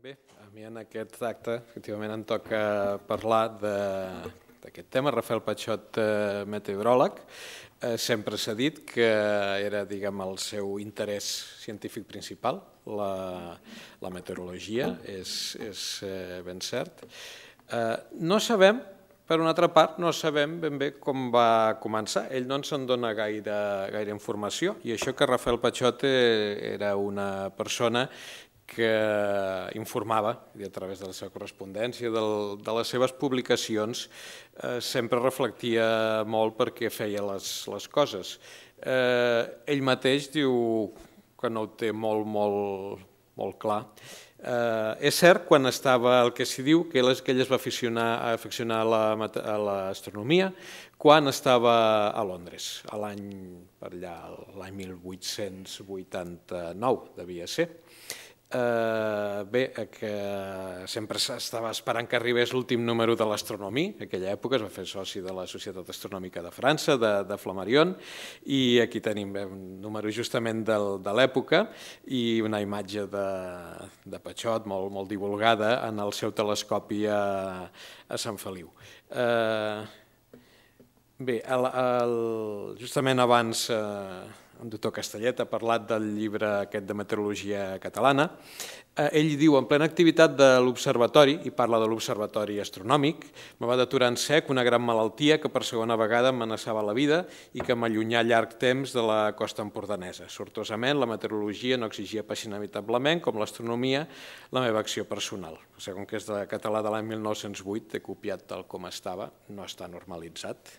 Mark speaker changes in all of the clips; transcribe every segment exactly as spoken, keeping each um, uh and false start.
Speaker 1: Bé, a mi en aquest acte efectivament em toca parlar d'aquest tema. Rafael Patxot, meteoròleg, sempre s'ha dit que era, diguem, el seu interès científic principal, la meteorologia, és ben cert. No sabem, per una altra part, no sabem ben bé com va començar. Ell no ens en dona gaire informació, i això que Rafael Patxot era una persona que informava, a través de la seva correspondència, de les seves publicacions, sempre reflectia molt per què feia les coses. Ell mateix diu que no ho té molt, molt, molt clar. És cert, quan estava el que s'hi diu, que ell es va aficionar a l'astronomia quan estava a Londres, l'any mil vuit-cents vuitanta-nou, devia ser. Bé, que sempre s'estava esperant que arribés l'últim número de l'Astronomie. En aquella època es va fer soci de la Societat Astronòmica de França, de Flammarion, i aquí tenim un número justament de l'època i una imatge de Patxot molt divulgada en el seu telescopi a Sant Feliu. Bé, justament abans el doctor Castellet ha parlat del llibre aquest de meteorologia catalana. Ell diu, en plena activitat de l'observatori, i parla de l'observatori astronòmic, me va deturar en sec una gran malaltia que per segona vegada amenaçava la vida i que m'allunyà llarg temps de la costa empordanesa. Sortosament, la meteorologia no exigia pas inevitablement, com l'astronomia, la meva acció personal. Segons que és de català de l'any mil nou-cents vuit, he copiat tal com estava, no està normalitzat.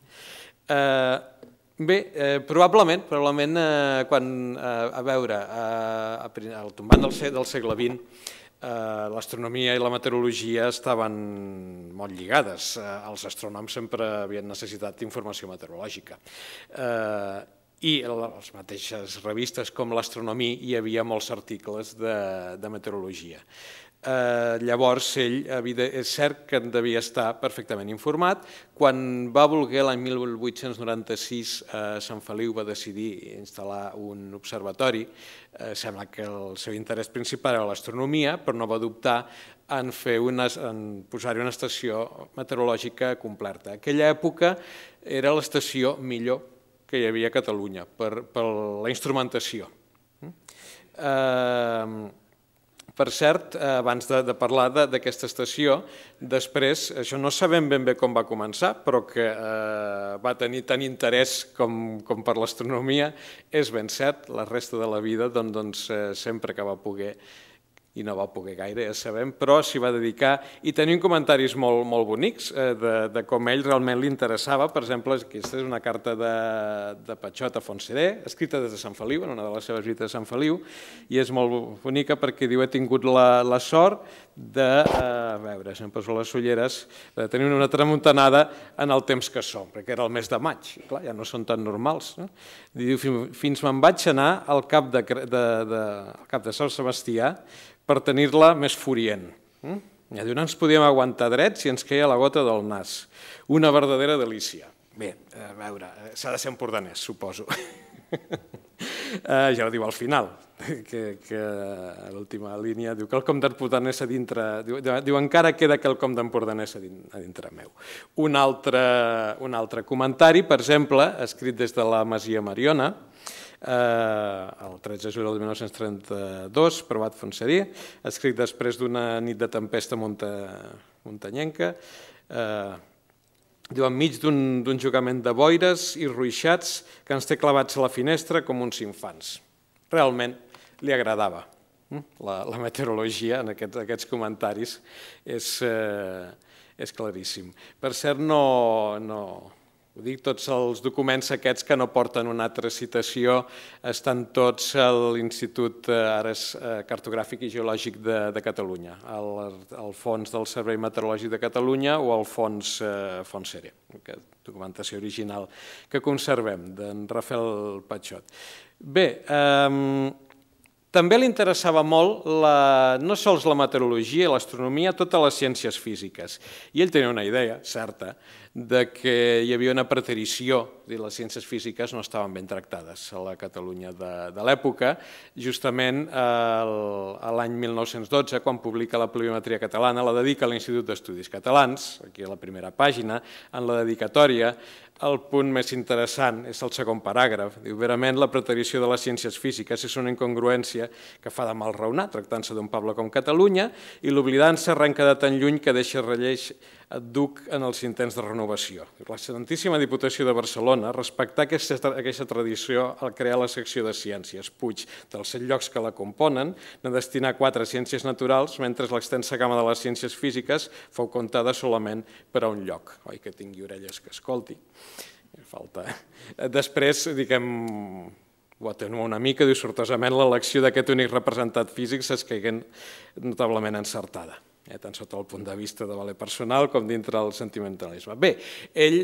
Speaker 1: Bé, probablement, probablement, quan, a veure, al tombant del segle vint, l'astronomia i la meteorologia estaven molt lligades. Els astrònoms sempre havien necessitat informació meteorològica. I a les mateixes revistes com l'Astronomia hi havia molts articles de meteorologia. Llavors, ell és cert que en devia estar perfectament informat. Quan va voler, l'any mil vuit-cents noranta-sis, Sant Feliu va decidir instal·lar un observatori. Sembla que el seu interès principal era l'astronomia, però no va dubtar en posar-hi una estació meteorològica completa. En aquella època era l'estació millor que hi havia a Catalunya per la instrumentació. Per cert, abans de parlar d'aquesta estació, després, això no sabem ben bé com va començar, però que va tenir tant interès com per l'astronomia, és ben cert. La resta de la vida, doncs, sempre que va poder, i no va poder gaire, ja sabem, però s'hi va dedicar, i tenim comentaris molt bonics de com ell realment li interessava. Per exemple, aquesta és una carta de Patxot a Fontserè, escrita des de Sant Feliu, en una de les seves visites a Sant Feliu, i és molt bonica perquè diu: he tingut la sort de, a veure, si em poso les ulleres, de tenir una tramuntanada en el temps que som, perquè era el mes de maig, i clar, ja no són tan normals. Diu, fins me'n vaig anar al cap de Sant Sebastià per tenir-la més furient. Ja diu, no ens podíem aguantar drets i ens queia la gota del nas. Una verdadera delícia. Bé, a veure, s'ha de ser empordanès, suposo. Ja ho diu al final, que a l'última línia diu que el com d'empordanès a dintre... Diu, encara queda que el com d'empordanès a dintre meu. Un altre comentari, per exemple, escrit des de la Masia Mariona, el tretze de juliol de mil nou-cents trenta-dos, provat Fontserè, escrit després d'una nit de tempesta muntanyenca. Diu, enmig d'un jugament de boires i ruixats que ens té clavats a la finestra com uns infants. Realment li agradava la meteorologia en aquests comentaris, és claríssim. Per cert, no... Ho dic, tots els documents aquests que no porten una altra citació estan tots a l'Institut Cartogràfic i Geològic de Catalunya, al fons del Servei Meteorològic de Catalunya o al fons Fontserè, documentació original que conservem, d'en Rafael Patxot. Bé, També li interessava molt no sols la meteorologia, l'astronomia, totes les ciències físiques. I ell tenia una idea certa de que hi havia una preterició, les ciències físiques no estaven ben tractades a la Catalunya de l'època. Justament l'any mil nou-cents dotze, quan publica la Pluviometria catalana, la dedica a l'Institut d'Estudis Catalans, aquí a la primera pàgina, en la dedicatòria. El punt més interessant és el segon paràgraf. Diu, verament, la preterició de les ciències físiques és una incongruència que fa de mal raonar, tractant-se d'un poble com Catalunya, i l'oblidança arrenca de tan lluny que deixa relleix et duc en els intents de renovació. L'excel·lentíssima Diputació de Barcelona respectar aquesta tradició al crear la secció de ciències. Puig, dels set llocs que la componen, ne destinar quatre a ciències naturals, mentre l'extensa gamma de les ciències físiques fou comptada solament per a un lloc. Oi, que tingui orelles que escolti. Falta. Després, diguem, ho atenua una mica, diu, sortosament l'elecció d'aquest únic representat físic s'escaiguen notablement encertada, tant sota el punt de vista de valer personal com dintre del sentimentalisme. Bé, ell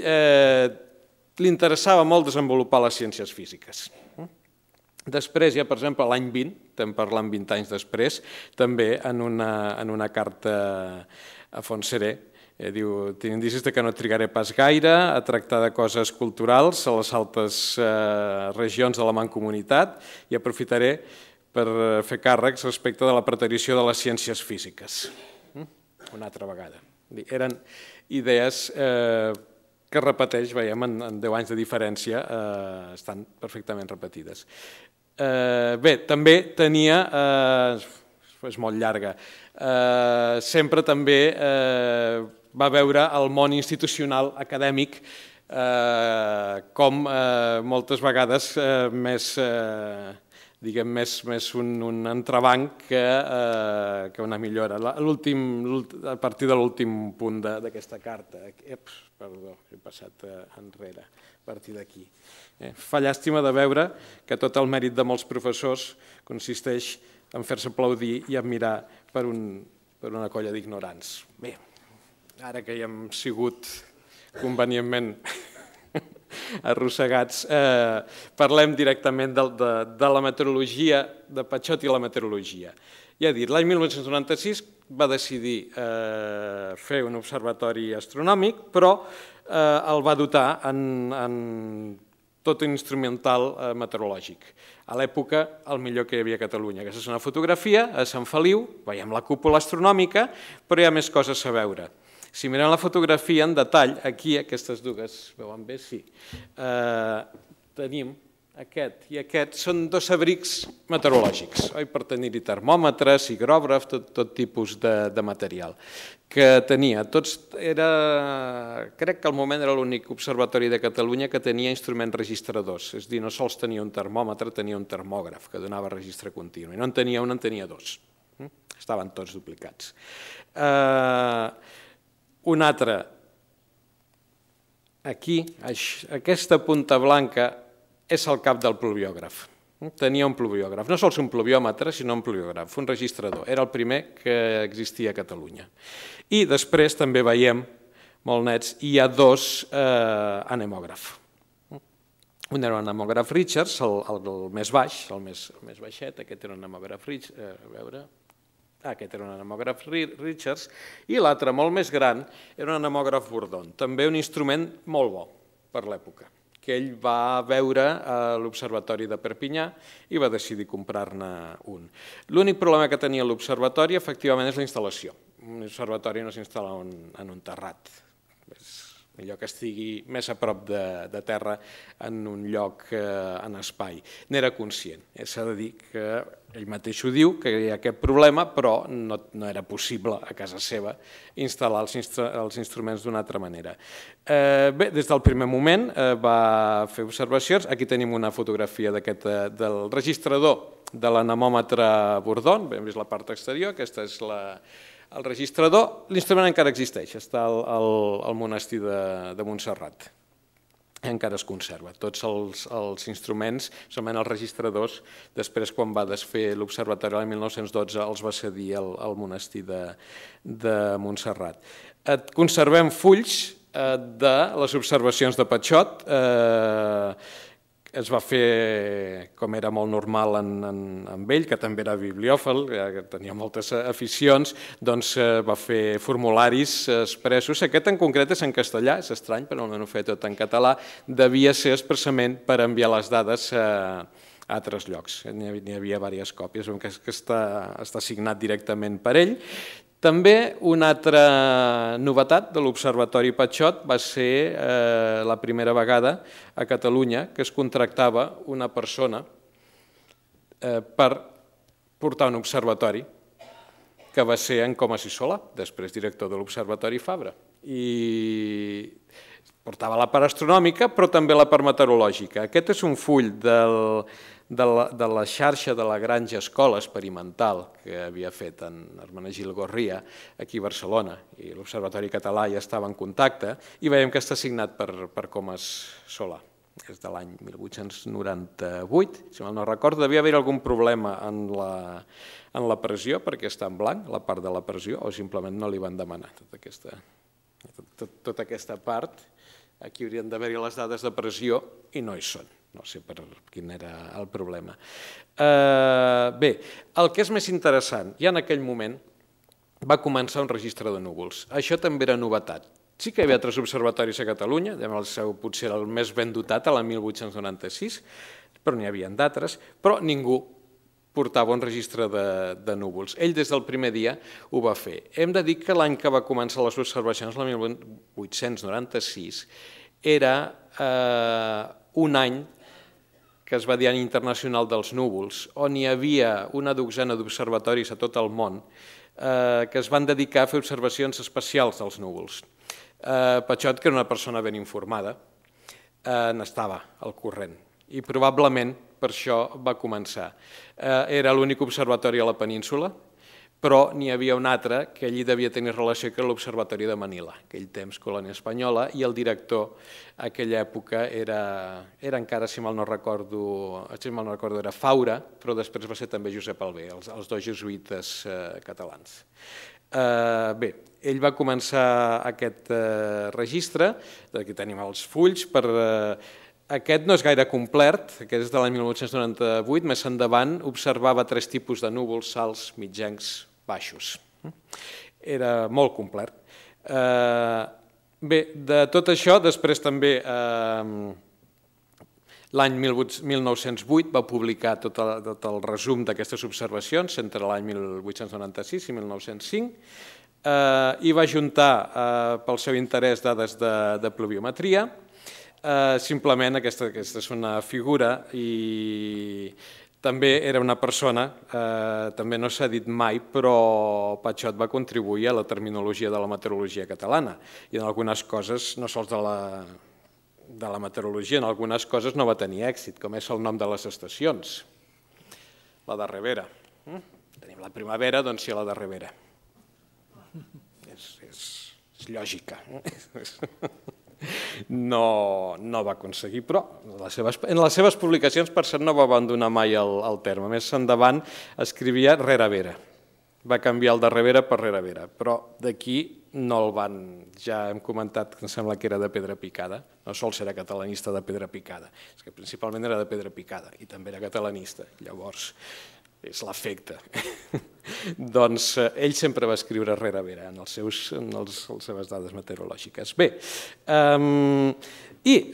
Speaker 1: li interessava molt desenvolupar les ciències físiques. Després, ja per exemple, l'any vint, estem parlant vint anys després, també en una carta a Fontserè, diu, tinc indicis que no trigaré pas gaire a tractar de coses culturals a les altes regions de la mancomunitat i aprofitaré per fer càrrecs respecte de la preterició de les ciències físiques. Una altra vegada. Eren idees que es repeteix, veiem, en deu anys de diferència, estan perfectament repetides. Bé, també tenia, és molt llarga, sempre també va veure el món institucional acadèmic com moltes vegades més, diguem, més un entrebanc que una millora. A partir de l'últim punt d'aquesta carta, perdó, he passat enrere, a partir d'aquí. Fa llàstima de veure que tot el mèrit de molts professors consisteix en fer-se aplaudir i admirar per una colla d'ignorants. Bé, ara que ja hem sigut convenientment arrossegats, parlem directament de la meteorologia, de Patxot i la meteorologia. Ja he dit, l'any mil nou-cents noranta-sis va decidir fer un observatori astronòmic, però el va dotar en tot un instrumental meteorològic. A l'època, el millor que hi havia a Catalunya. Aquesta és una fotografia a Sant Feliu, veiem la cúpula astronòmica, però hi ha més coses a veure. Si mirem la fotografia en detall, aquí, aquestes dues, veuen bé? Sí. Tenim aquest i aquest, són dos abrics meteorològics, per tenir-hi termòmetres, higrògraf, tot tipus de material que tenia. Crec que al moment era l'únic observatori de Catalunya que tenia instruments registradors, és a dir, no sols tenia un termòmetre, tenia un termògraf que donava registre continu, i no en tenia un, en tenia dos. Estaven tots duplicats. Un altre, aquí, aquesta punta blanca és el cap del pluviògraf. Tenia un pluviògraf, no sols un pluviòmetre, sinó un pluviògraf, un registrador. Era el primer que existia a Catalunya. I després també veiem, molt nets, hi ha dos anemògrafs. Un era un anemògraf Richards, el més baix, el més baixet, aquest era un anemògraf Richards, a veure... Aquest era un anemògraf Richards, i l'altre, molt més gran, era un anemògraf Bourdon, també un instrument molt bo per l'època, que ell va veure a l'Observatori de Perpinyà i va decidir comprar-ne un. L'únic problema que tenia l'observatori, efectivament, és la instal·lació. Un observatori no s'instal·la en un terrat. És millor que estigui més a prop de terra en un lloc en espai. N'era conscient. S'ha de dir que ell mateix ho diu, que hi ha aquest problema, però no era possible a casa seva instal·lar els instruments d'una altra manera. Bé, des del primer moment va fer observacions. Aquí tenim una fotografia del registrador de l'anemòmetre Bourdon, hem vist la part exterior, aquesta és el registrador. L'instrument encara existeix, està al monestir de Montserrat. Encara es conserva. Tots els instruments, solament els registradors, després quan va desfer l'observatori l'any mil nou-cents dotze els va cedir al monestir de Montserrat. Conservem fulls de les observacions de Patxot. es va fer, com era molt normal amb ell, que també era bibliòfil, que tenia moltes aficions, doncs va fer formularis expressos. Aquest en concret és en castellà, és estrany, però no ho feia tot en català. Devia ser expressament per enviar les dades a altres llocs. N'hi havia diverses còpies, que està signat directament per ell. També una altra novetat de l'Observatori Patxot va ser la primera vegada a Catalunya que es contractava una persona per portar un observatori, que va ser en Comas i Solà, després director de l'Observatori Fabra. I portava la part astronòmica, però també la part meteorològica. Aquest és un full del... de la xarxa de la Granja Escola Experimental que havia fet en Hermenegildo Gorria aquí a Barcelona, i l'Observatori Català ja estava en contacte, i veiem que està signat per Comas Solà. És de l'any mil vuit-cents noranta-vuit, si mal no recordo. Devia haver algun problema en la pressió, perquè està en blanc, la part de la pressió, o simplement no li van demanar tota aquesta part. Aquí haurien d'haver-hi les dades de pressió i no hi són. No sé per quin era el problema. Bé, el que és més interessant, ja en aquell moment va començar un registre de núvols. Això també era novetat. Sí que hi havia altres observatoris a Catalunya, el seu potser era el més ben dotat a la mil vuit-cents noranta-sis, però n'hi havia d'altres, però ningú portava un registre de núvols. Ell des del primer dia ho va fer. Hem de dir que l'any que va començar les observacions, la mil vuit-cents noranta-sis, era un any que es va dir Any Internacional dels Núvols, on hi havia una dotzena d'observatoris a tot el món que es van dedicar a fer observacions especials dels núvols. Patxot, que era una persona ben informada, n'estava al corrent i probablement per això va començar. Era l'únic observatori a la península, però n'hi havia un altre que allí devia tenir relació, que era l'Observatori de Manila, aquell temps colònia espanyola, i el director a aquella època era encara, si mal no recordo, era Faura, però després va ser també Josep Albé, els dos jesuïtes catalans. Bé, ell va començar aquest registre, aquí tenim els fulls, per... Aquest no és gaire complet, aquest és de l'any mil vuit-cents noranta-vuit, més endavant observava tres tipus de núvols, alts, mitjans, baixos. Era molt complet. Bé, de tot això, després també l'any mil nou-cents vuit va publicar tot el resum d'aquestes observacions entre l'any mil vuit-cents noranta-sis i mil nou-cents cinc i va juntar pel seu interès dades de pluviometria. Simplement aquesta és una figura i també era una persona, també no s'ha dit mai, però Patxot va contribuir a la terminologia de la meteorologia catalana i en algunes coses, no sols de la meteorologia, en algunes coses no va tenir èxit, com és el nom de les estacions, la de Ribera. Tenim la primavera, doncs sí, la de Ribera. És lògica. No va aconseguir, però en les seves publicacions, per cert, no va abandonar mai el terme. Més endavant escrivia Rerevera. Va canviar el de Ribera per Rerevera, però d'aquí no el van... Ja hem comentat que em sembla que era de pedra picada, no sols era catalanista de pedra picada, és que principalment era de pedra picada i també era catalanista, llavors és l'efecte. Doncs ell sempre va escriure Rerevera en les seves dades meteorològiques. Bé, i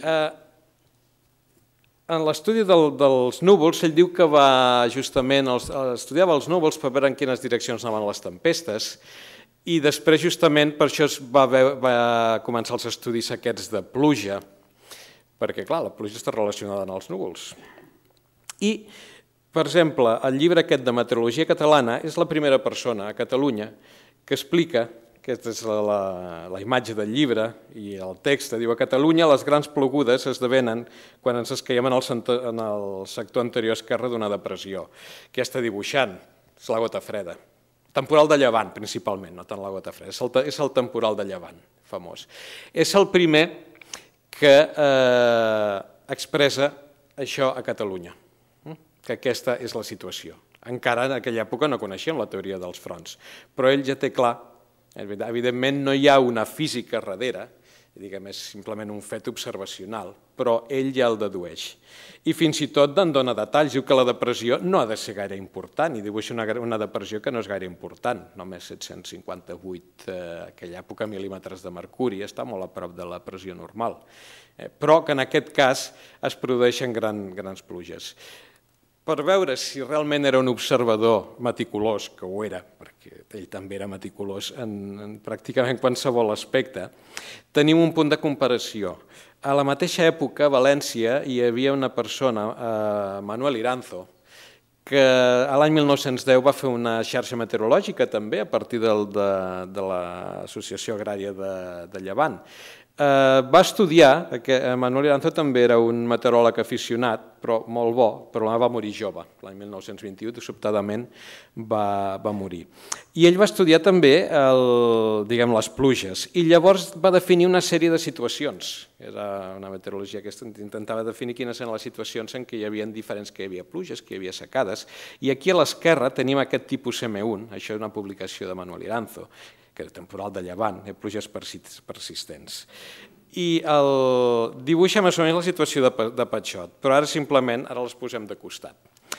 Speaker 1: en l'estudi dels núvols, ell diu que va justament, estudiava els núvols per veure en quines direccions anaven les tempestes i després justament per això va començar els estudis aquests de pluja, perquè clar, la pluja està relacionada amb els núvols. I per exemple, el llibre aquest de Meteorologia Catalana és la primera persona a Catalunya que explica, aquesta és la imatge del llibre i el text, diu: a Catalunya les grans plogudes esdevenen quan ens escaiem en el sector anterior esquerre d'una depressió. Què està dibuixant? És la gota freda. Temporal de llevant, principalment, no tant la gota freda, és el temporal de llevant, famós. És el primer que expressa això a Catalunya, que aquesta és la situació. Encara en aquella època no coneixíem la teoria dels fronts, però ell ja té clar, evidentment no hi ha una física darrere, diguem, és simplement un fet observacional, però ell ja el dedueix. I fins i tot en dona detalls, diu que la depressió no ha de ser gaire important, i dibuixa una depressió que no és gaire important, només set-cents cinquanta-vuit, a aquella època, mil·límetres de mercuri, està molt a prop de la pressió normal, però que en aquest cas es produeixen grans pluges. Per veure si realment era un observador meticulós, que ho era, perquè ell també era meticulós en pràcticament qualsevol aspecte, tenim un punt de comparació. A la mateixa època, a València, hi havia una persona, Manuel Iranzo, que l'any mil nou-cents deu va fer una xarxa meteorològica també a partir de l'Associació Agrària de Llevant. Va estudiar, Manuel Iranzo també era un meteoròleg aficionat, però molt bo, però va morir jove, l'any mil nou-cents vint-i-u, sobtadament va morir. I ell va estudiar també les pluges, i llavors va definir una sèrie de situacions. Era una meteorologia que intentava definir quines eren les situacions en què hi havia diferents, que hi havia pluges, que hi havia secades, i aquí a l'esquerra tenim aquest tipus eme u, això és una publicació de Manuel Iranzo, que era temporal de llevant, pluges persistents. I dibuixa més o menys la situació de Patxot, però ara simplement ara les posem de costat.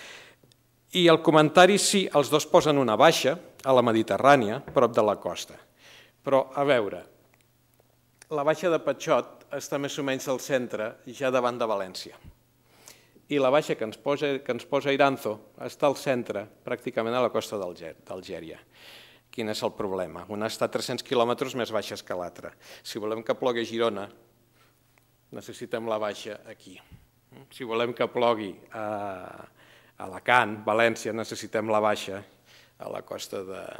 Speaker 1: I el comentari, sí, els dos posen una baixa a la Mediterrània, prop de la costa. Però, a veure, la baixa de Patxot està més o menys al centre, ja davant de València. I la baixa que ens posa Iranzo està al centre, pràcticament a la costa d'Algèria. Quin és el problema? Una està a tres-cents quilòmetres més baixa que l'altra. Si volem que plogui a Girona, necessitem la baixa aquí. Si volem que plogui a Alacant, València, necessitem la baixa a la costa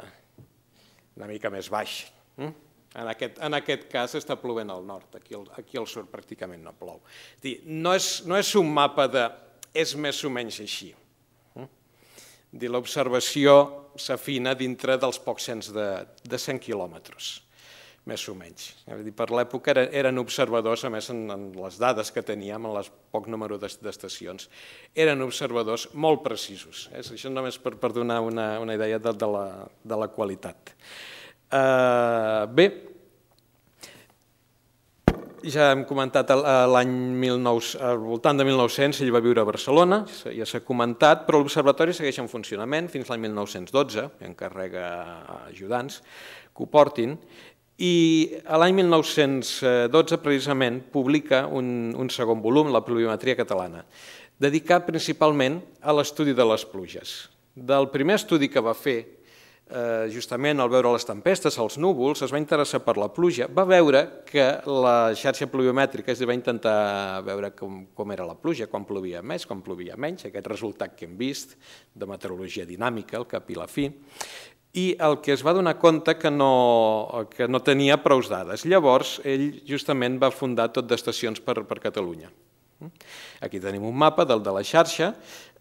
Speaker 1: una mica més baixa. En aquest cas està plovent al nord, aquí al sud pràcticament no plou. No és un mapa de és més o menys així. L'observació s'afina dintre dels pocs cents de cent quilòmetres, més o menys. Per l'època eren observadors, a més en les dades que teníem, en el poc número d'estacions, eren observadors molt precisos. Això només per donar una idea de la qualitat. Bé, ja hem comentat l'any al voltant de mil nou-cents, ell va viure a Barcelona, ja s'ha comentat, però l'observatori segueix en funcionament fins l'any mil nou-cents dotze, que encarrega ajudants que ho portin, i l'any mil nou-cents dotze precisament publica un segon volum, la pluviometria catalana, dedicat principalment a l'estudi de les pluges. Del primer estudi que va fer, justament al veure les tempestes, els núvols, es va interessar per la pluja, va veure que la xarxa pluviomètrica, va intentar veure com era la pluja, quan plovia més, quan plovia menys, aquest resultat que hem vist de meteorologia dinàmica, al cap i la fi, i el que es va donar compte que no tenia prous dades. Llavors, ell justament va fundar tot d'estacions per Catalunya. Aquí tenim un mapa del de la xarxa.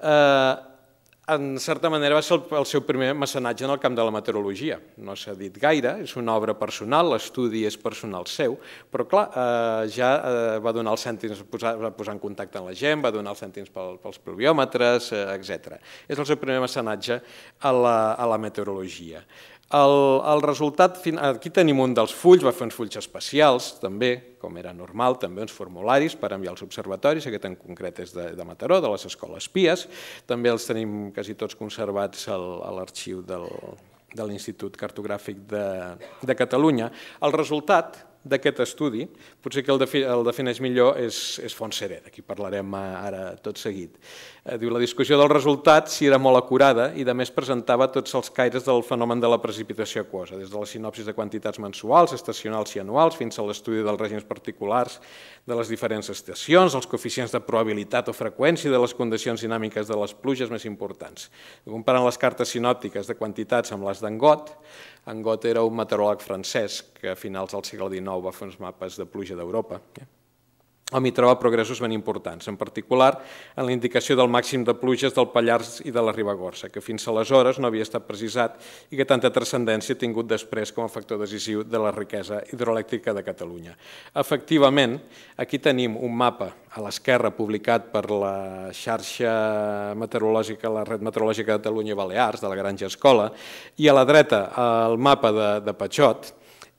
Speaker 1: En certa manera va ser el seu primer mecenatge en el camp de la meteorologia. No s'ha dit gaire, és una obra personal, l'estudi és personal seu, però clar, ja va donar els cèntims, va posar en contacte amb la gent, va donar els cèntims pels pluviòmetres, etcètera. És el seu primer mecenatge a la meteorologia. El resultat, aquí tenim un dels fulls, va fer uns fulls especials, també, com era normal, també uns formularis per enviar als observatoris, aquest en concret és de Mataró, de les escoles Pies, també els tenim quasi tots conservats a l'arxiu de l'Institut Cartogràfic de Catalunya. El resultat d'aquest estudi, potser que el defineix millor, és Fontserè, d'aquí parlarem ara tot seguit. Diu, la discussió del resultat si era molt acurada i, a més, presentava tots els caires del fenomen de la precipitació aquosa, des de la sinopsis de quantitats mensuals, estacionals i anuals, fins a l'estudi dels règims particulars de les diferents estacions, els coeficients de probabilitat o freqüència de les condicions dinàmiques de les pluges més importants. Comparant les cartes sinòptiques de quantitats amb les d'Angot, Angot era un meteoròleg francès que a finals del segle dinou va fer uns mapes de pluja d'Europa. Hom hi troba progressos ben importants, en particular en la indicació del màxim de pluges del Pallars i de la Ribagorça, que fins aleshores no havia estat precisat i que tanta transcendència ha tingut després com a factor decisiu de la riquesa hidroelèctrica de Catalunya. Efectivament, aquí tenim un mapa a l'esquerra publicat per la xarxa meteorològica, la Red Meteorològica de Catalunya i Balears, de la Granja Escola, i a la dreta el mapa de Patxot,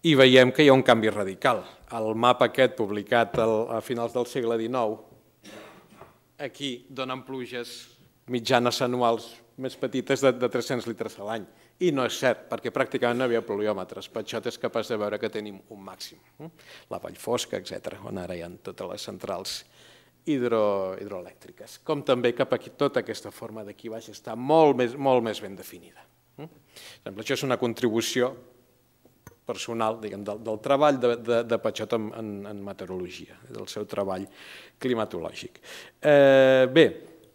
Speaker 1: i veiem que hi ha un canvi radical. El mapa aquest publicat a finals del segle dinou, aquí donen pluges mitjanes anuals més petites de tres-cents litres a l'any. I no és cert, perquè pràcticament no hi havia pluviòmetres. Patxot és capaç de veure que tenim un màxim. La Vall Fosca, etcètera, on ara hi ha totes les centrals hidroelèctriques. Com també cap aquí tota aquesta forma d'aquí baix està molt més ben definida. Això és una contribució personal del treball de Patxot en meteorologia, del seu treball climatològic. Bé,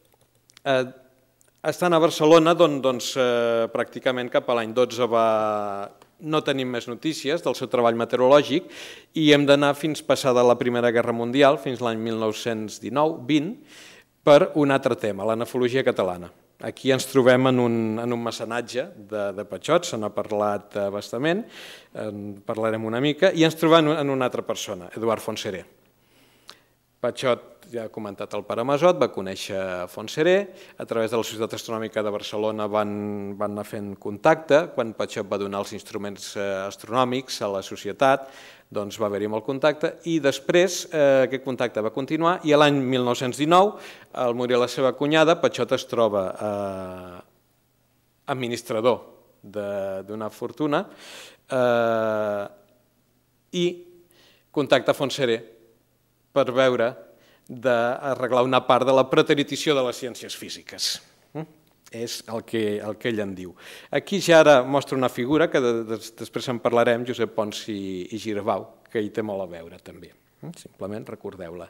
Speaker 1: estant a Barcelona, doncs pràcticament cap a l'any dotze no tenim més notícies del seu treball meteorològic i hem d'anar fins passada la Primera Guerra Mundial, fins l'any mil nou-cents dinou vint, per un altre tema, la nefologia catalana. Aquí ens trobem en un mecenatge de Patxot, se n'ha parlat bastament, en parlarem una mica, i ens trobem en una altra persona, Eduard Fontserè. Patxot, ja ha comentat el pare Masot, va conèixer Fontserè, a través de la Societat Astronòmica de Barcelona van anar fent contacte, quan Patxot va donar els instruments astronòmics a la societat, doncs va haver-hi molt contacte, i després aquest contacte va continuar, i l'any mil nou-cents dinou, al morir la seva cunyada, Patxot es troba administrador d'una fortuna i contacta Fontserè per veure d'arreglar una part de la preterització de les ciències físiques. És el que ell en diu. Aquí ja ara mostra una figura que després en parlarem, Josep Pons i Girbau, que hi té molt a veure també. Simplement recordeu-la.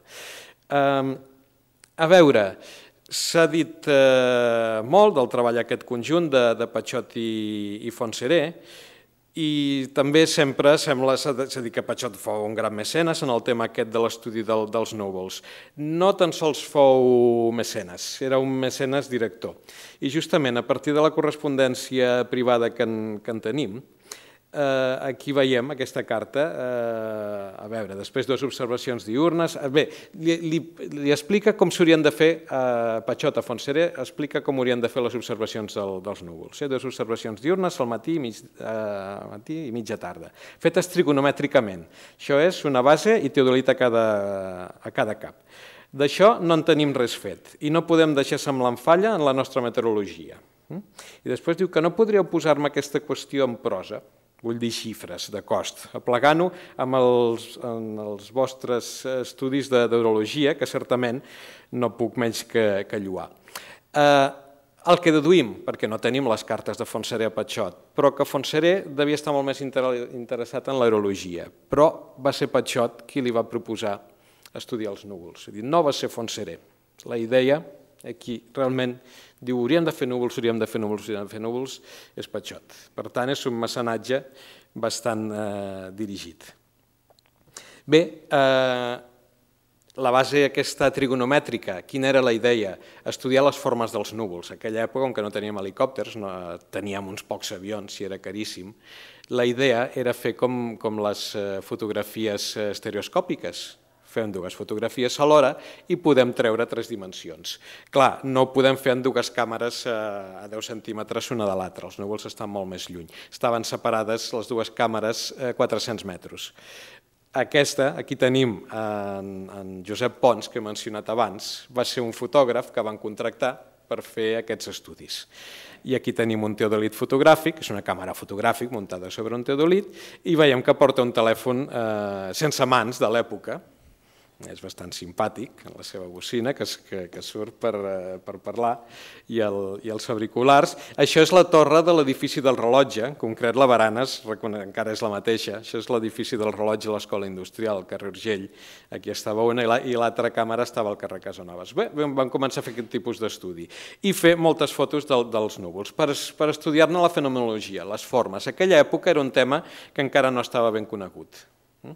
Speaker 1: A veure, s'ha dit molt del treball aquest conjunt de Patxot i Fontserè, i també sempre sembla dir que Patxot fou un gran mecenes en el tema aquest de l'estudi dels núvols. No tan sols fou mecenes, era un mecenes director. I justament a partir de la correspondència privada que en tenim, aquí veiem aquesta carta, a veure, després dues observacions diürnes, bé, li explica com s'haurien de fer, Patxot a Fontserè explica com haurien de fer les observacions dels núvols, dues observacions diürnes al matí i mitja tarda, fetes trigonomètricament. Això és una base i teodolit a cada cap. D'això no en tenim res fet i no podem deixar semblant falla en la nostra meteorologia. I després diu que no podríeu posar-me aquesta qüestió en prosa, vull dir xifres de cost, aplegant-ho amb els vostres estudis d'hidrologia, que certament no puc menys que lloar. El que deduïm, perquè no tenim les cartes de Fontserè a Patxot, però que Fontserè devia estar molt més interessat en l'aerologia, però va ser Patxot qui li va proposar estudiar els núvols. És a dir, no va ser Fontserè. La idea, aquí realment diu hauríem de fer núvols, hauríem de fer núvols, hauríem de fer núvols, és Patxot. Per tant, és un mecenatge bastant dirigit. Bé, la base aquesta trigonomètrica, quina era la idea? Estudiar les formes dels núvols. En aquella època, on no teníem helicòpters, teníem uns pocs avions i era caríssim, la idea era fer com les fotografies estereoscòpiques. Fem dues fotografies alhora i podem treure tres dimensions. Clar, no ho podem fer en dues càmeres a deu centímetres una de l'altra, els núvols estan molt més lluny. Estaven separades les dues càmeres a quatre-cents metres. Aquesta, aquí tenim en Josep Pons, que he mencionat abans, va ser un fotògraf que van contractar per fer aquests estudis. I aquí tenim un teodolit fotogràfic, és una càmera fotogràfica muntada sobre un teodolit, i veiem que porta un telèfon sense mans de l'època. És bastant simpàtic, en la seva bocina, que surt per parlar, i els auriculars. Això és la torre de l'edifici del rellotge, en concret la Baranes, encara és la mateixa, això és l'edifici del rellotge a l'Escola Industrial, al carrer Urgell, aquí estava una, i l'altra càmera estava al carrer Casanovas. Bé, vam començar a fer aquest tipus d'estudi i fer moltes fotos dels núvols per estudiar-ne la fenomenologia, les formes. Aquella època era un tema que encara no estava ben conegut.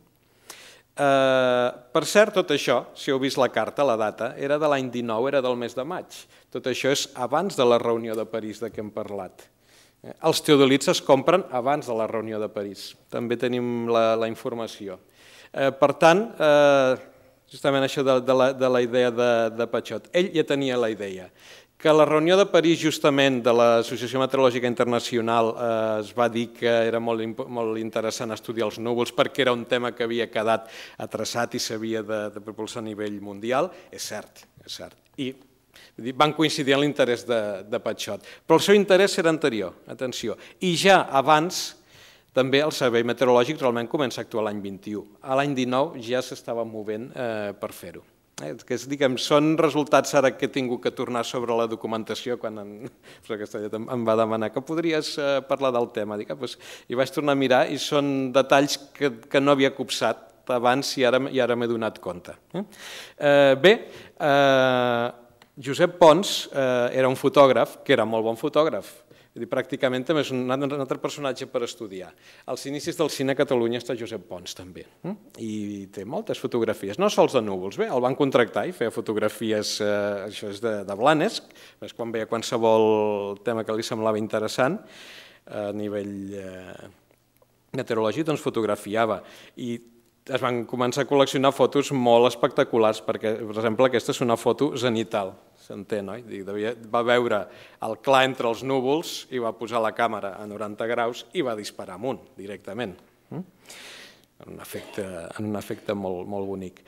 Speaker 1: Per cert, tot això, si heu vist la carta, la data, era de l'any dinou, era del mes de maig. Tot això és abans de la reunió de París de què hem parlat. Els teodolits es compren abans de la reunió de París. També tenim la informació. Per tant, justament això de la idea de Patxot, ell ja tenia la idea Que a la reunió de París, justament, de l'Associació Meteorològica Internacional es va dir que era molt interessant estudiar els núvols perquè era un tema que havia quedat atreçat i s'havia de propulsar a nivell mundial. És cert, és cert. I van coincidir en l'interès de Patxot. Però el seu interès era anterior, atenció. I ja abans, també el Servei Meteorològic realment comença a actuar l'any vint-i-u. A l'any dinou ja s'estava movent per fer-ho. Són resultats ara que he tingut que tornar sobre la documentació quan em va demanar que podries parlar del tema. I vaig tornar a mirar i són detalls que no havia copsat abans i ara m'he donat compte. Bé, Josep Pons era un fotògraf, que era molt bon fotògraf. Pràcticament també és un altre personatge per estudiar. Als inicis del cine a Catalunya està Josep Pons, també, i té moltes fotografies, no sols de núvols. Bé, el van contractar i feia fotografies, això és de Blanes, quan veia qualsevol tema que li semblava interessant a nivell meteorològic, doncs fotografiava. I es van començar a col·leccionar fotos molt espectaculars, perquè, per exemple, aquesta és una foto zenital, s'entén, oi? Va veure el clar entre els núvols i va posar la càmera a noranta graus i va disparar amunt, directament. En un efecte molt bonic.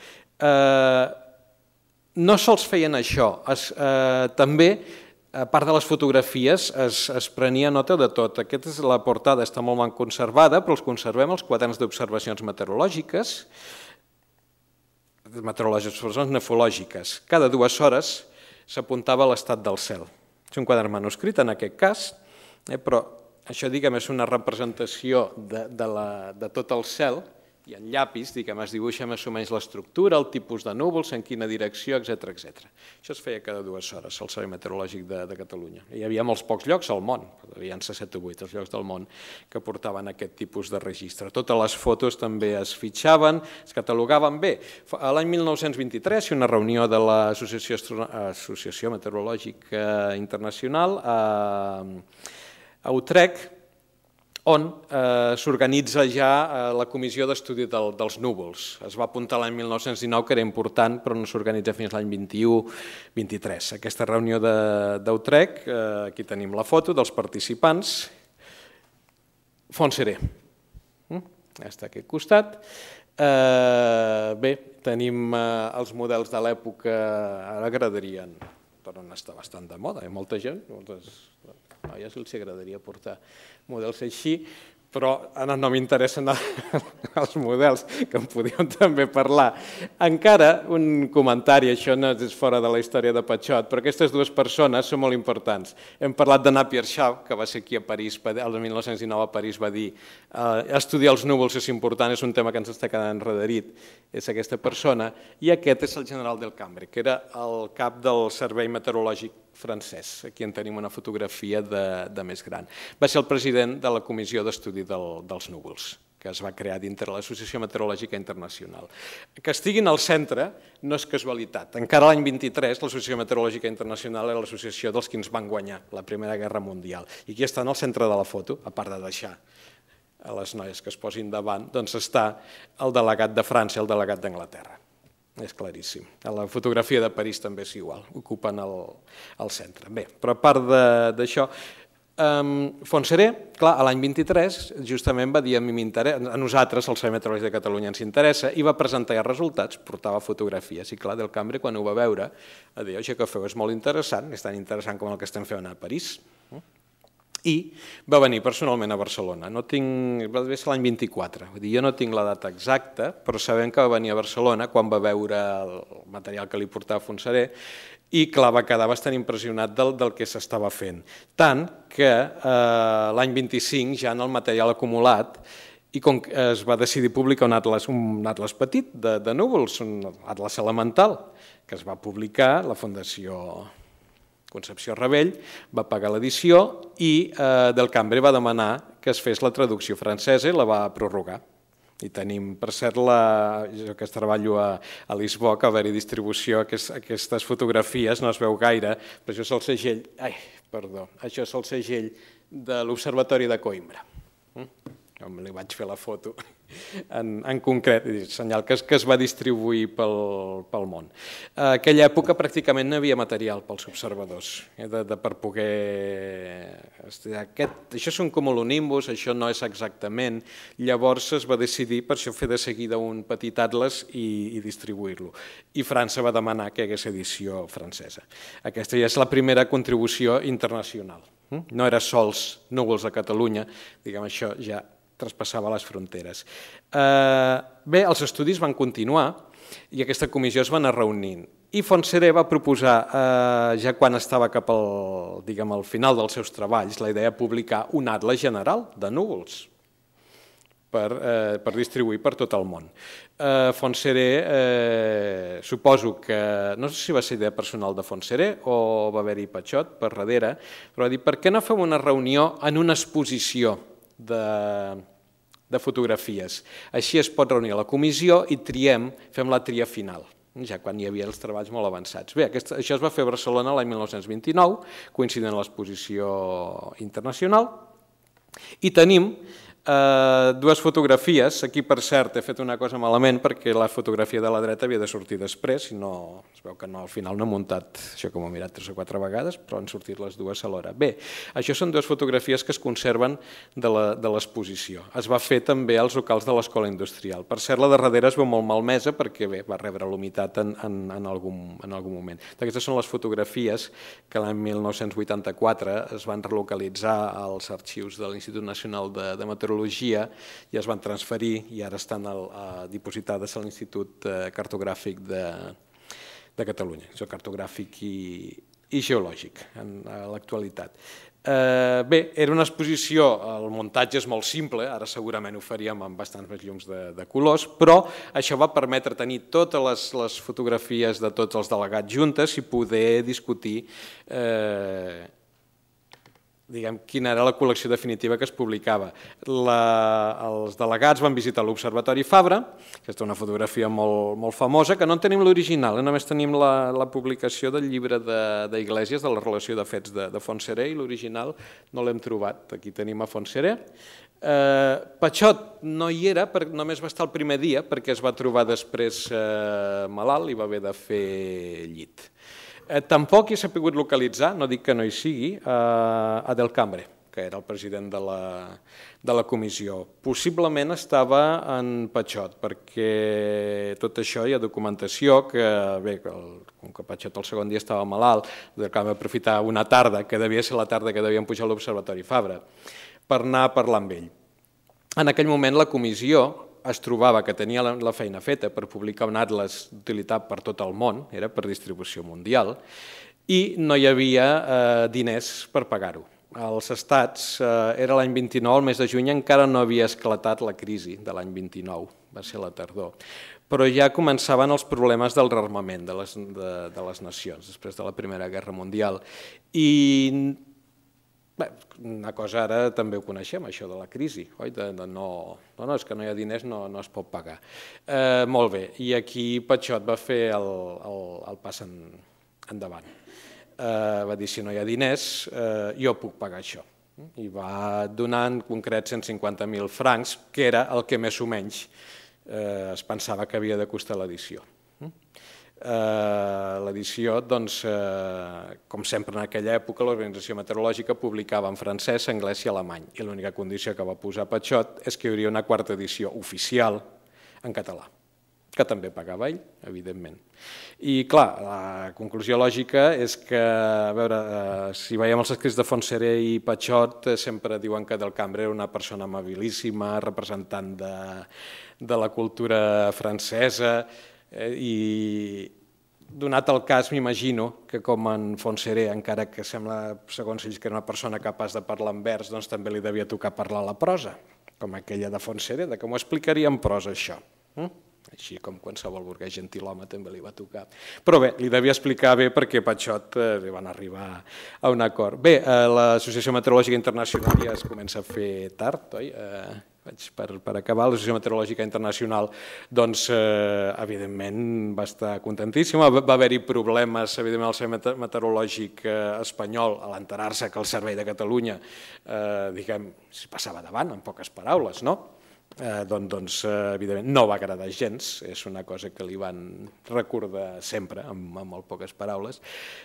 Speaker 1: No sols feien això, també, a part de les fotografies, es prenia nota de tot. Aquesta és la portada, està molt ben conservada, però els conservem els quaderns d'observacions meteorològiques, meteorològiques, nefològiques. Cada dues hores s'apuntava a l'estat del cel. És un quadern manuscrit en aquest cas, però això és una representació de tot el cel i en llapis es dibuixa més o menys l'estructura, el tipus de núvols, en quina direcció, etcètera. Això es feia cada dues hores al Servei Meteorològic de Catalunya. Hi havia molts pocs llocs al món, hi havia set o vuit els llocs del món que portaven aquest tipus de registre. Totes les fotos també es fitxaven, es catalogaven bé. L'any mil nou-cents vint-i-tres, una reunió de l'Associació Meteorològica Internacional a Utrecht, on s'organitza ja la Comissió d'Estudi dels Núvols. Es va apuntar l'any mil nou-cents dinou, que era important, però no s'organitza fins l'any vint-i-u vint-i-tres. Aquesta reunió d'Utrecht, aquí tenim la foto dels participants. Fontserè, està aquí al costat. Bé, tenim els models de l'època, ara agradarien, tornen a estar bastant de moda, hi ha molta gent, moltes noies els agradaria portar models així, però ara no m'interessen els models, que en podíem també parlar. Encara un comentari, això no és fora de la història de Patxot, però aquestes dues persones són molt importants. Hem parlat de Napier Shaw, que va ser aquí a París, el mil nou-cents dinou a París va dir estudiar els núvols és important, és un tema que ens està quedant enrederit, és aquesta persona, i aquest és el general del Cambre, que era el cap del Servei Meteorològic francès. Aquí en tenim una fotografia de més gran. Va ser el president de la Comissió d'Estudi dels Núvols, que es va crear dintre l'Associació Meteorològica Internacional. Que estiguin al centre no és casualitat. Encara l'any vint-i-tres l'Associació Meteorològica Internacional era l'associació dels que ens van guanyar la Primera Guerra Mundial. I aquí estan al centre de la foto, a part de deixar a les noies que es posin davant, doncs està el delegat de França i el delegat d'Anglaterra. És claríssim. A la fotografia de París també és igual, ocupen el centre. Bé, però a part d'això, Fontserè, clar, a l'any vint-i-tres, justament va dir a nosaltres, el Servei Meteorològic de Catalunya, ens interessa, i va presentar els resultats, portava fotografies, i clar, del Cambre, quan ho va veure, va dir, això que feu és molt interessant, és tan interessant com el que estem fent a París. I va venir personalment a Barcelona. Va ser l'any vint-i-quatre. Jo no tinc la data exacta, però sabem que va venir a Barcelona quan va veure el material que li portava Fontserè i, clar, va quedar bastant impressionat del que s'estava fent. Tant que l'any vint-i-cinc, ja en el material acumulat, i com es va decidir publicar un atles petit de núvols, un atles elemental, que es va publicar, la Fundació Concepció Rebell va pagar l'edició i del Cambre va demanar que es fes la traducció francesa i la va prorrogar. I tenim, per cert, jo que treballo a Lisboa, que va haver-hi distribució, aquestes fotografies, no es veu gaire, però això és el segell, ai, perdó, això és el segell de l'Observatori de Coïmbra. jo me li vaig fer la foto en, en concret, senyal que es, que es va distribuir pel, pel món. A aquella època pràcticament no hi havia material pels observadors, eh, de, de, per poder... Aquest, això són cumulonimbus, això no és exactament, llavors es va decidir per això fer de seguida un petit atles i, i distribuir-lo. I França va demanar que hi hagués edició francesa. Aquesta ja és la primera contribució internacional. No era sols núvols a Catalunya, diguem, això ja traspassava les fronteres. Eh, bé, els estudis van continuar i aquesta comissió es va anar reunint. I Fontserè va proposar, eh, ja quan estava cap al, diguem, al final dels seus treballs, la idea de publicar un atles general de núvols per, eh, per distribuir per tot el món. Eh, Fontserè, eh, suposo que, no sé si va ser idea personal de Fontserè o va haver-hi Patxot per darrere, però va dir, per què no fem una reunió en una exposició de, de fotografies? Així es pot reunir a la comissió i triem, fem la tria final, ja quan hi havia els treballs molt avançats. Bé, aquest, això es va fer a Barcelona l'any mil nou-cents vint-i-nou, coincidint amb l'exposició internacional, i tenim Uh, dues fotografies. Aquí, per cert, he fet una cosa malament perquè la fotografia de la dreta havia de sortir després, i no, es veu que no, al final no he muntat això, com ho he mirat tres o quatre vegades, però han sortit les dues alhora. Bé, això són dues fotografies que es conserven de l'exposició. Es va fer també als locals de l'Escola Industrial. Per cert, la de darrere es veu molt malmesa perquè bé, va rebre l'humitat en, en, en, algun, en algun moment. Aquestes són les fotografies que l'any mil nou-cents vuitanta-quatre es van relocalitzar als arxius de l'Institut Nacional de, de Meteorologia i es van transferir i ara estan al, a, dipositades a l'Institut Cartogràfic de, de Catalunya, cartogràfic i, i geològic en l'actualitat. Eh, bé, era una exposició, el muntatge és molt simple, ara segurament ho faríem amb bastants més llums de, de colors, però això va permetre tenir totes les, les fotografies de tots els delegats juntes i poder discutir eh, diguem, quina era la col·lecció definitiva que es publicava. La, els delegats van visitar l'Observatori Fabra, aquesta és una fotografia molt, molt famosa, que no en tenim l'original, eh? Només tenim la, la publicació del llibre d'Iglesias, de, de la relació de fets de, de Fontserè, i l'original no l'hem trobat. Aquí tenim a Fontserè. Eh, Patxot no hi era, per, només va estar el primer dia, perquè es va trobar després eh, malalt i va haver de fer llit. Eh, tampoc hi s'ha pogut localitzar, no dic que no hi sigui, eh, a Del Cambre, que era el president de la, de la comissió. Possiblement estava en Patxot, perquè tot això hi ha documentació que, bé, el, com que Patxot el segon dia estava malalt, Del Cambre va aprofitar una tarda, que devia ser la tarda que devien pujar a l'Observatori Fabra, per anar a parlar amb ell. En aquell moment la comissió es trobava que tenia la feina feta per publicar un atles d'utilitat per tot el món, era per distribució mundial, i no hi havia eh, diners per pagar-ho. Als estats, eh, era l'any vint-i-nou, el mes de juny, encara no havia esclatat la crisi de l'any vint-i-nou, va ser la tardor, però ja començaven els problemes del rearmament de les, de, de les nacions, després de la Primera Guerra Mundial. I bé, una cosa ara també ho coneixem, això de la crisi, oi? De, de no, no, no, és que no hi ha diners, no, no es pot pagar. Eh, molt bé, i aquí Patxot va fer el, el, el pas en, endavant. Eh, va dir, si no hi ha diners, eh, jo puc pagar això. I va donar en concret cent cinquanta mil francs, que era el que més o menys eh, es pensava que havia de costar l'edició. Eh, l'edició, doncs, eh, com sempre en aquella època, l'Organització Meteorològica publicava en francès, anglès i alemany, i l'única condició que va posar Patxot és que hi hauria una quarta edició oficial en català, que també pagava ell, evidentment. I, clar, la conclusió lògica és que, a veure, eh, si veiem els escrits de Fontserè i Patxot, eh, sempre diuen que Del Cambre era una persona amabilíssima, representant de, de la cultura francesa, i donat el cas m'imagino que com en Fontserè, encara que sembla segons ells que era una persona capaç de parlar en vers, doncs també li devia tocar parlar la prosa, com aquella de Fontserè, de com ho explicaria en prosa això. Així com qualsevol burguès gentilhome també li va tocar. Però bé, li devia explicar bé perquè Patxot li van arribar a un acord. Bé, l'Associació Meteorològica Internacional ja es comença a fer tard, oi? per acabar, l'Associació Meteorològica Internacional, doncs, evidentment, va estar contentíssima. Va haver-hi problemes, evidentment, al Servei Meteorològic espanyol, a l'enterar-se que el Servei de Catalunya, diguem, s'hi passava davant, en poques paraules, no? Doncs, evidentment, no va agradar gens, és una cosa que li van recordar sempre, amb molt poques paraules,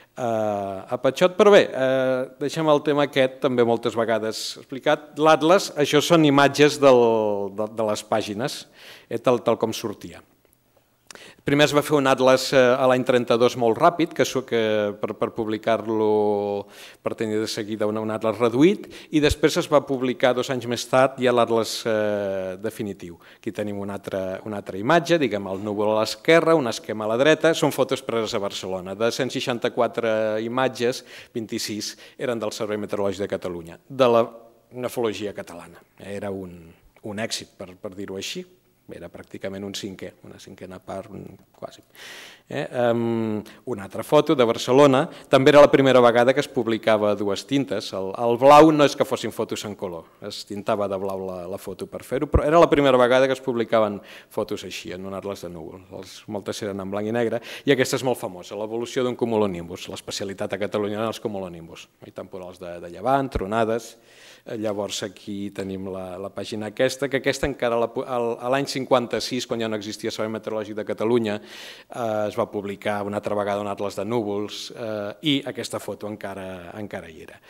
Speaker 1: a Patxot. Però bé, deixem el tema aquest, també moltes vegades explicat. L'Atles, això són imatges de les pàgines, tal com sortia. Primer es va fer un atles a l'any trenta-dos molt ràpid, que per publicar-lo per tenir de seguida un atles reduït, i després es va publicar dos anys més tard ja l'atles definitiu. Aquí tenim una altra imatge, diguem el núvol a l'esquerra, un esquema a la dreta, són fotos preses a Barcelona. De cent seixanta-quatre imatges, vint-i-sis eren del Servei Meteorològic de Catalunya, de la nefologia catalana. Era un èxit, per dir-ho així. Era pràcticament un cinquè, una cinquena part, quasi. Una altra foto de Barcelona, també era la primera vegada que es publicava a dues tintes. El blau no és que fossin fotos en color, es tintava de blau la foto per fer-ho, però era la primera vegada que es publicaven fotos així, en un atles de núvol. Moltes eren en blanc i negre, i aquesta és molt famosa, l'evolució d'un cumulonimbus. L'especialitat a Catalunya eren els cumulonimbus, temporals de llevant, tronades. Llavors aquí tenim la pàgina aquesta, que aquesta encara a l'any cinquanta-sis, quan ja no existia el Servei Meteorològic de Catalunya, es va publicar una altra vegada un atles de núvols i aquesta foto encara hi era.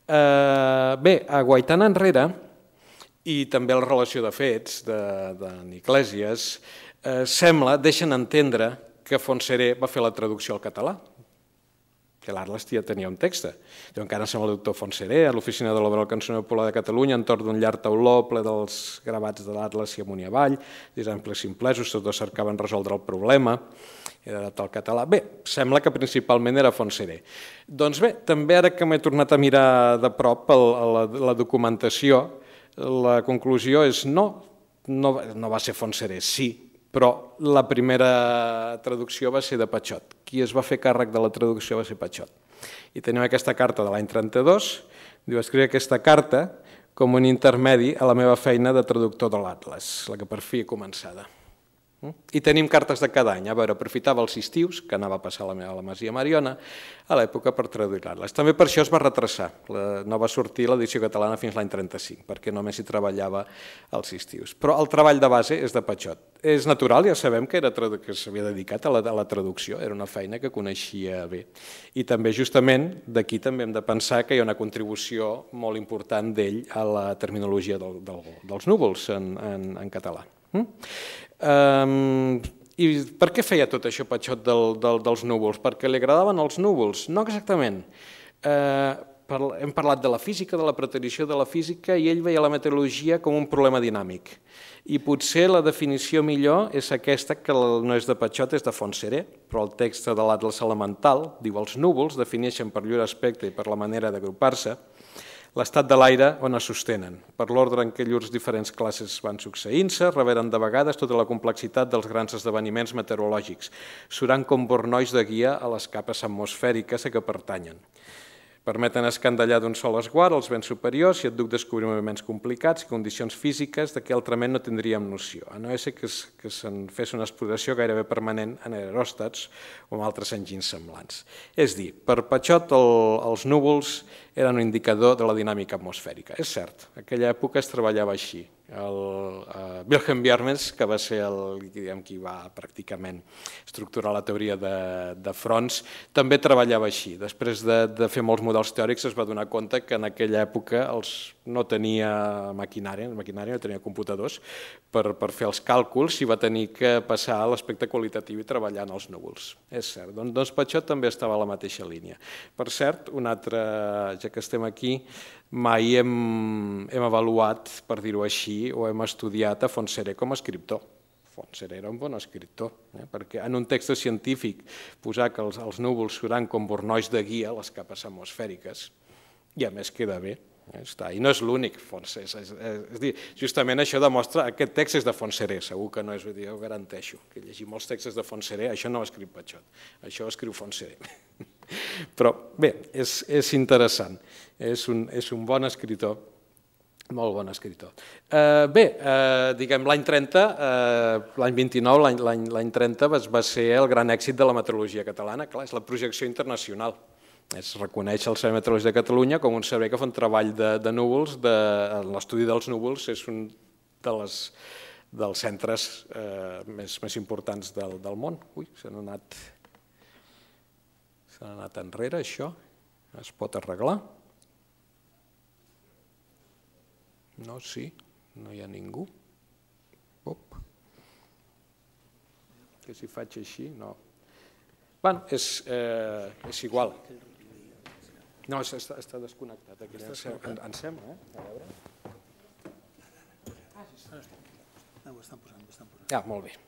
Speaker 1: Bé, aguaitant enrere, i també la relació de fets d'en Iglesias, sembla, deixen entendre que Fontserè va fer la traducció al català, que l'Atles ja tenia un text. Encara sembla el doctor Fontserè, a l'oficina de l'obra del Cançoner Popular de Catalunya, entorn d'un llarg tauló ple dels gravats de l'Atles i amunt i avall, exemples simplesos, tots dos cercaven resoldre el problema, era de tal català. Bé, sembla que principalment era Fontserè. Doncs bé, també ara que m'he tornat a mirar de prop la documentació, la conclusió és no, no va ser Fontserè, sí, però la primera traducció va ser de Patxot. Qui es va fer càrrec de la traducció va ser Patxot. I tenim aquesta carta de l'any trenta-dos, diu, escriure aquesta carta com un intermedi a la meva feina de traductor de l'Atles, la que per fi he començada. I tenim cartes de cada any, a veure, aprofitava els estius, que anava a passar a la Masia Mariona, a l'època per traduir l'Atles. També per això es va retrasar, no va sortir l'edició catalana fins l'any trenta-cinc, perquè només hi treballava els estius. Però el treball de base és de Patxot. És natural, ja sabem que s'havia dedicat a la traducció, era una feina que coneixia bé. I també, justament, d'aquí també hem de pensar que hi ha una contribució molt important d'ell a la terminologia dels núvols en català. I per què feia tot això Patxot dels núvols? Perquè li agradaven els núvols? No exactament. Hem parlat de la física, de la preterició de la física, i ell veia la meteorologia com un problema dinàmic. I potser la definició millor és aquesta, que no és de Patxot, és de Fontserè, però el text de l'Atles elemental diu els núvols defineixen per llur aspecte i per la manera d'agrupar-se l'estat de l'aire on es sostenen. Per l'ordre en què llurs diferents classes van succeint-se, reveren de vegades tota la complexitat dels grans esdeveniments meteorològics, surant com bornois de guia a les capes atmosfèriques a què pertanyen. Permeten escandallar d'un sol esguard els vents superiors i et duc descobrir moviments complicats i condicions físiques de què altrament no tindríem noció, a no ser que se'n fes una exploració gairebé permanent en aeròstats o en altres enginys semblants. És dir, per Patxot els núvols eren un indicador de la dinàmica atmosfèrica. És cert, en aquella època es treballava així. Wilhelm Bjerknes, que va ser qui va pràcticament estructurar la teoria de fronts, també treballava així. Després de fer molts models teòrics es va donar compte que en aquella època no tenia maquinària, no tenia computadors per fer els càlculs i va tenir que passar a l'aspecte qualitatiu i treballar en els núvols. És cert, doncs Patxot també estava a la mateixa línia. Per cert, un altre, ja que estem aquí, mai hem avaluat, per dir-ho així, o hem estudiat a Fontserè com a escriptor. Fontserè era un bon escriptor, perquè en un text científic posar que els núvols seran com bornois de guia, les capes atmosfèriques, i a més queda bé. I no és l'únic, justament això demostra, aquest text és de Fontserè, segur que no és, ho garanteixo, que llegir molts textos de Fontserè, això no ho escriu Patxot, això ho escriu Fontserè. Però bé, és interessant, és un bon escriptor Molt bon escriptor. Bé, diguem, l'any trenta, l'any vint-i-nou, l'any trenta va ser el gran èxit de la meteorologia catalana. Clar, és la projecció internacional. Es reconeix el Servei Meteorològic de Catalunya com un servei que fa un treball de núvols, l'estudi dels núvols és un dels centres més importants del món. Ui, s'han anat s'han anat enrere, això. Es pot arreglar? No, sí, no hi ha ningú. Op. Que si faig així, no. Bé, és igual. No, està desconnectat. Em sembla, eh? A veure. Ah, ho estan posant, ho estan posant. Ah, molt bé.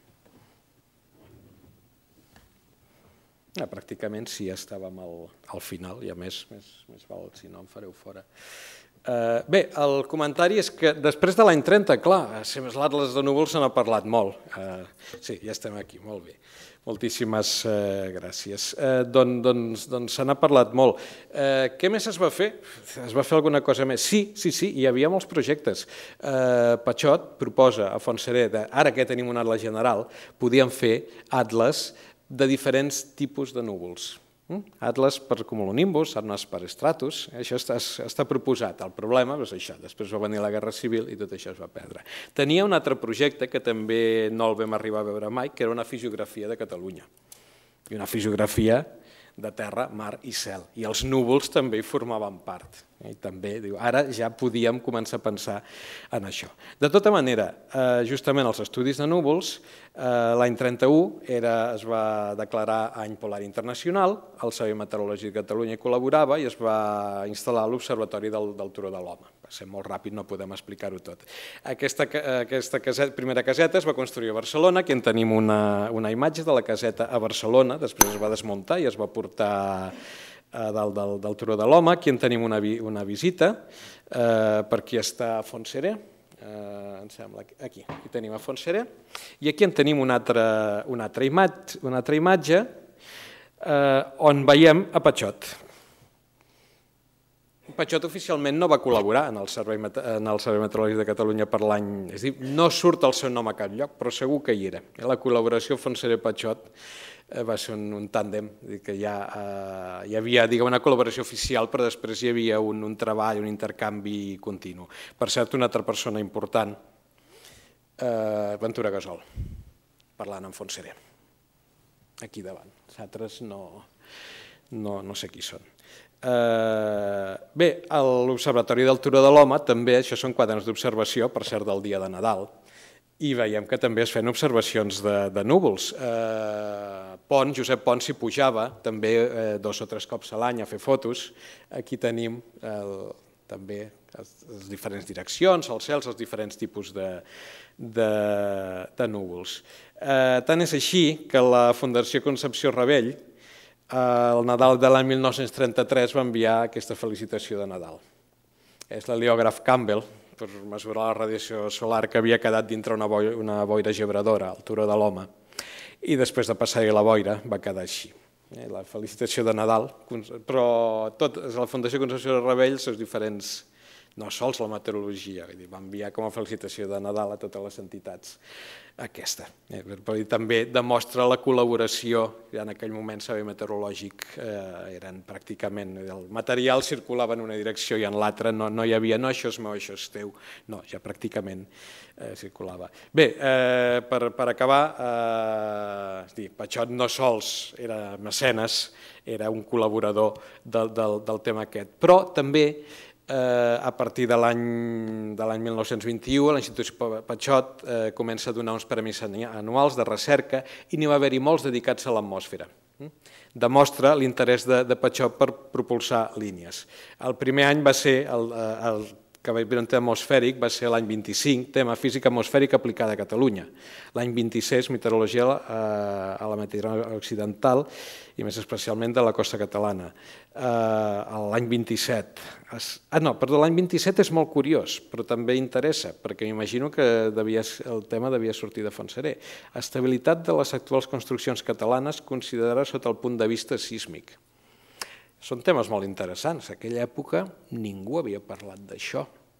Speaker 1: Pràcticament sí, estàvem al final i a més, més val, si no em fareu fora. Bé, el comentari és que després de l'any trenta, clar, l'Atles de núvols se n'ha parlat molt. Sí, ja estem aquí, molt bé. Moltíssimes gràcies. Doncs se n'ha parlat molt. Què més es va fer? Es va fer alguna cosa més? Sí, sí, sí, hi havia molts projectes. Patxot proposa a Fontserè, ara que tenim un atles general, podíem fer atles de diferents tipus de núvols. Atles per cumulonimbus, atles per estratus, això està proposat. El problema és això, després va venir la Guerra Civil i tot això es va perdre. Tenia un altre projecte que també no el vam arribar a veure mai, que era una fisiografia de Catalunya. I una fisiografia de terra, mar i cel. I els núvols també hi formaven part. Ara ja podíem començar a pensar en això. De tota manera, justament els estudis de núvols, l'any trenta-u es va declarar any polar internacional, el Servei Meteorològic de Catalunya hi col·laborava i es va instal·lar l'Observatori del Turó de l'Home. Va ser molt ràpid, no podem explicar-ho tot. Aquesta primera caseta es va construir a Barcelona, aquí en tenim una imatge de la caseta a Barcelona, després es va desmuntar i es va portar a dalt del Turó de l'Home. Aquí en tenim una visita, per aquí està Fontserè, em sembla, aquí, aquí tenim a Fontserè, i aquí en tenim una altra imatge on veiem a Patxot. Patxot oficialment no va col·laborar en el Servei Meteorològic de Catalunya per l'any, és a dir, no surt el seu nom a cap lloc, però segur que hi era. La col·laboració Fontserè-Patxot va ser un tàndem, que hi havia una col·laboració oficial, però després hi havia un treball, un intercanvi continu. Per cert, una altra persona important, Ventura Gasol, parlant amb Fontserè, aquí davant. Els altres no sé qui són. Bé, l'Observatori del Turó de l'Home també, això són quaderns d'observació, per cert, del dia de Nadal, i veiem que també es feien observacions de núvols. Pont, Josep Pont s'hi pujava també dos o tres cops a l'any a fer fotos. Aquí tenim també les diferents direccions, els cels, els diferents tipus de núvols. Tant és així que la Fundació Concepció Ravell, al Nadal de l'any mil nou-cents trenta-tres, va enviar aquesta felicitació de Nadal. És l'heliògraf Campbell, per mesurar la radiació solar que havia quedat dintre una boira gebradora al Turó de l'Home, i després de passar-hi la boira va quedar així. La felicitació de Nadal, però la Fundació Concepció Ravell, els diferents, no sols la meteorologia, va enviar com a felicitació de Nadal a totes les entitats aquesta. També demostra la col·laboració, en aquell moment el servei meteorològic eren pràcticament, el material circulava en una direcció i en l'altra no hi havia, no, això és meu, això és teu, no, ja pràcticament circulava. Bé, per acabar, Patxot no sols era mecenes, era un col·laborador del tema aquest, però també a partir de l'any mil nou-cents vint-i-u, l'Institut Patxot comença a donar uns premis anuals de recerca i n'hi va haver-hi molts dedicats a l'atmosfera. Demostra l'interès de Patxot per propulsar línies. El primer any va ser, el que va haver un tema atmosfèric, va ser l'any vint-i-cinc, tema física atmosfèrica aplicada a Catalunya. L'any vint-i-sis, meteorologia a la Mediterrània occidental i més especialment de la costa catalana. L'any vint-i-set, no, perdó, l'any vint-i-set és molt curiós, però també interessa, perquè m'imagino que el tema devia sortir de Fontserè. Estabilitat de les actuals construccions catalanes considerada sota el punt de vista sísmic. Són temes molt interessants. En aquella època ningú havia parlat d'això.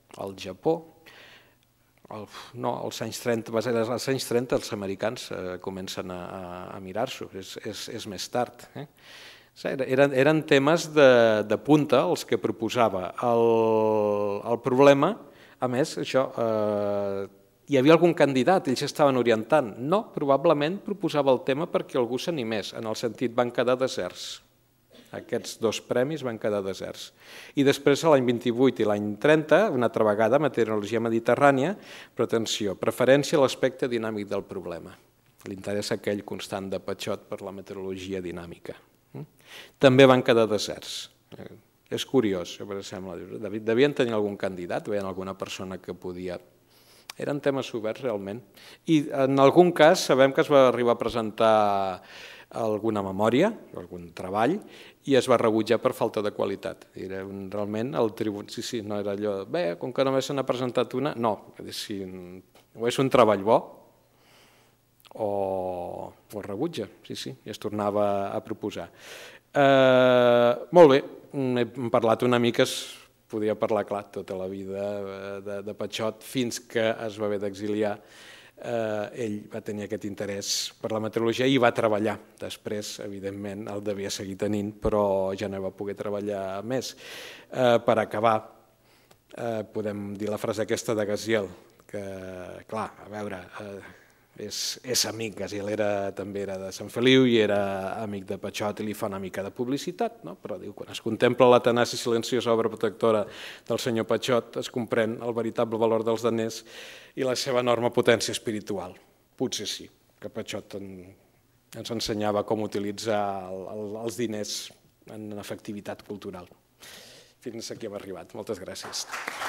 Speaker 1: al Japó. El, no, als anys trenta, als anys trenta els americans eh, comencen a, a mirar-s'ho, és, és, és més tard. Eh? Eren, eren temes de, de punta els que proposava. El, el problema, a més, això, eh, hi havia algun candidat, ells estaven orientant. No, probablement proposava el tema perquè algú s'animés, en el sentit van quedar deserts. Aquests dos premis van quedar deserts. I després, l'any vint-i-vuit i l'any trenta, una altra vegada, meteorologia mediterrània, però atenció, preferència a l'aspecte dinàmic del problema. Li interessa aquell constant de Patxot per la meteorologia dinàmica. També van quedar deserts. És curiós, em sembla. Devien tenir algun candidat, veien alguna persona que podia... Eren temes oberts, realment. I en algun cas sabem que es va arribar a presentar alguna memòria, algun treball, i es va rebutjar per falta de qualitat. Era un, realment el tribunal, sí, sí, no era allò, bé, com que només se n'ha presentat una, no, si, o és un treball bo o, o es rebutja, sí, sí, i es tornava a proposar. Eh, molt bé, hem parlat una mica, es podia parlar, clar, tota la vida de, de Patxot, fins que es va haver d'exiliar. Eh, ell va tenir aquest interès per la meteorologia i va treballar. Després, evidentment, el devia seguir tenint, però ja no va poder treballar més. Eh, per acabar, eh, podem dir la frase aquesta de Gaziel, que, clar, a veure, eh, és, és amic, Gaziel era, també era de Sant Feliu i era amic de Patxot i li fa una mica de publicitat, no? Però diu, quan es contempla la tenaç i silenciosa obra protectora del senyor Patxot, es comprèn el veritable valor dels daners i la seva enorme potència espiritual. Potser sí, que Patxot en, ens ensenyava com utilitzar el, el, els diners en efectivitat cultural. Fins aquí hem arribat. Moltes gràcies.